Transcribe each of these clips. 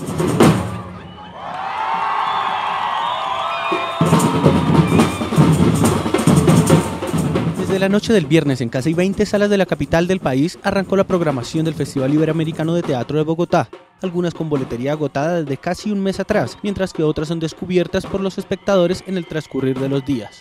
Desde la noche del viernes, en casi 20 salas de la capital del país, arrancó la programación del Festival Iberoamericano de Teatro de Bogotá, algunas con boletería agotada desde casi un mes atrás, mientras que otras son descubiertas por los espectadores en el transcurrir de los días.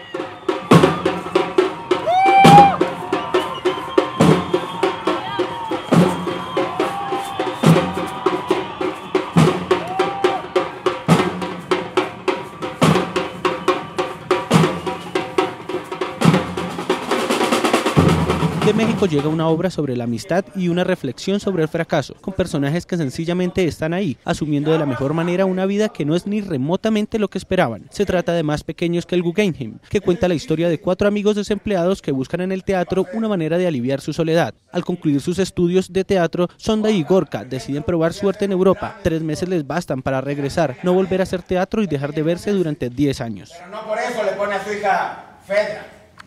De México llega una obra sobre la amistad y una reflexión sobre el fracaso, con personajes que sencillamente están ahí, asumiendo de la mejor manera una vida que no es ni remotamente lo que esperaban. Se trata de Más pequeños que el Guggenheim, que cuenta la historia de 4 amigos desempleados que buscan en el teatro una manera de aliviar su soledad. Al concluir sus estudios de teatro, Sonda y Gorka deciden probar suerte en Europa. 3 meses les bastan para regresar, no volver a hacer teatro y dejar de verse durante 10 años. Pero no por eso le pone a su hija Fedra.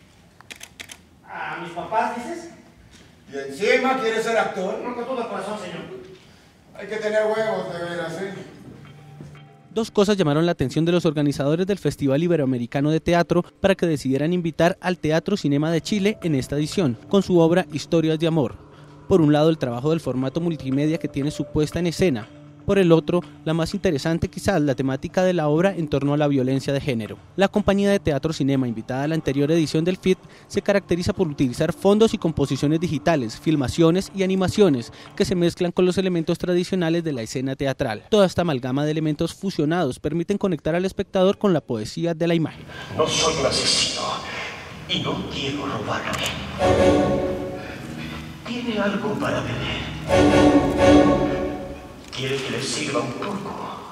¿A mis papás dices? Y encima quiere ser actor. No, con todo corazón, señor. Hay que tener huevos de veras, ¿sí? 2 cosas llamaron la atención de los organizadores del Festival Iberoamericano de Teatro para que decidieran invitar al Teatro Cinema de Chile en esta edición, con su obra Historias de Amor. Por un lado, el trabajo del formato multimedia que tiene su puesta en escena. Por el otro, la más interesante quizás, la temática de la obra en torno a la violencia de género. La compañía de Teatro Cinema, invitada a la anterior edición del FIT, se caracteriza por utilizar fondos y composiciones digitales, filmaciones y animaciones que se mezclan con los elementos tradicionales de la escena teatral. Toda esta amalgama de elementos fusionados permiten conectar al espectador con la poesía de la imagen. No soy un asesino y no quiero robarle. ¿Tiene algo para beber? ¿Quiere que le sirva un poco?